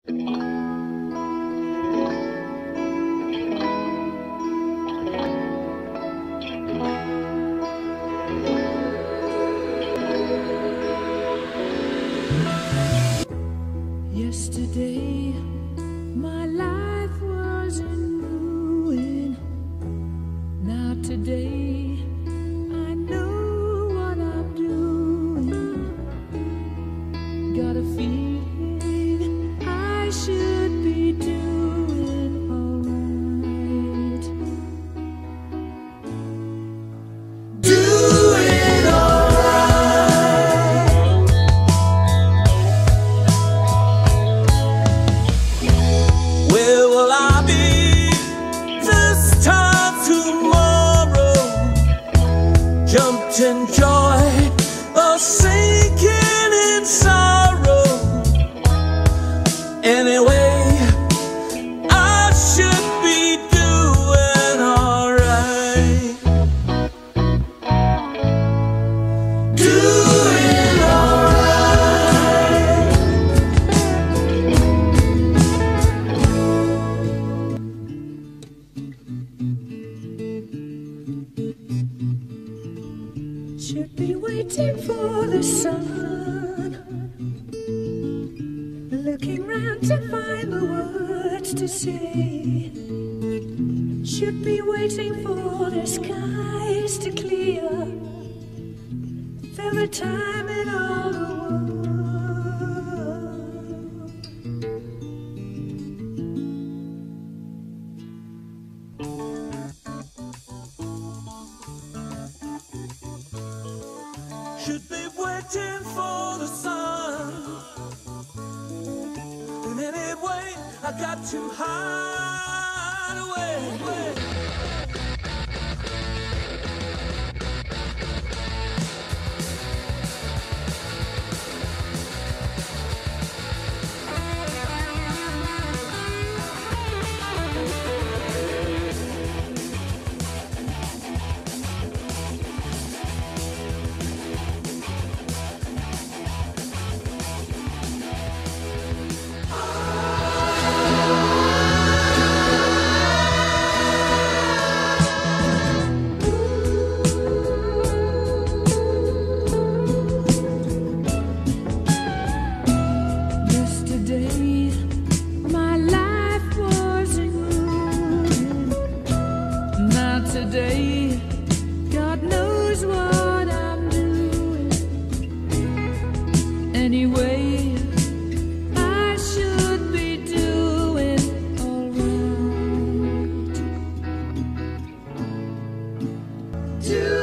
Yesterday, my life was in ruin. Now today, I know what I'm doing. Got a feeling I should be doing alright. Doing alright. Where will I be this time tomorrow? Jumped in joy or sinking in sorrow. Anyway, I should be doing alright. Doing alright. Should be waiting for the sun, looking round to find the words to say. Should be waiting for the skies to clear, for the time in all the world. Should be waiting for the sun. And anyway, I got to hide away. Yesterday, my life was in ruin. Now today, God knows what I'm doing. Anyway, I should be doing alright.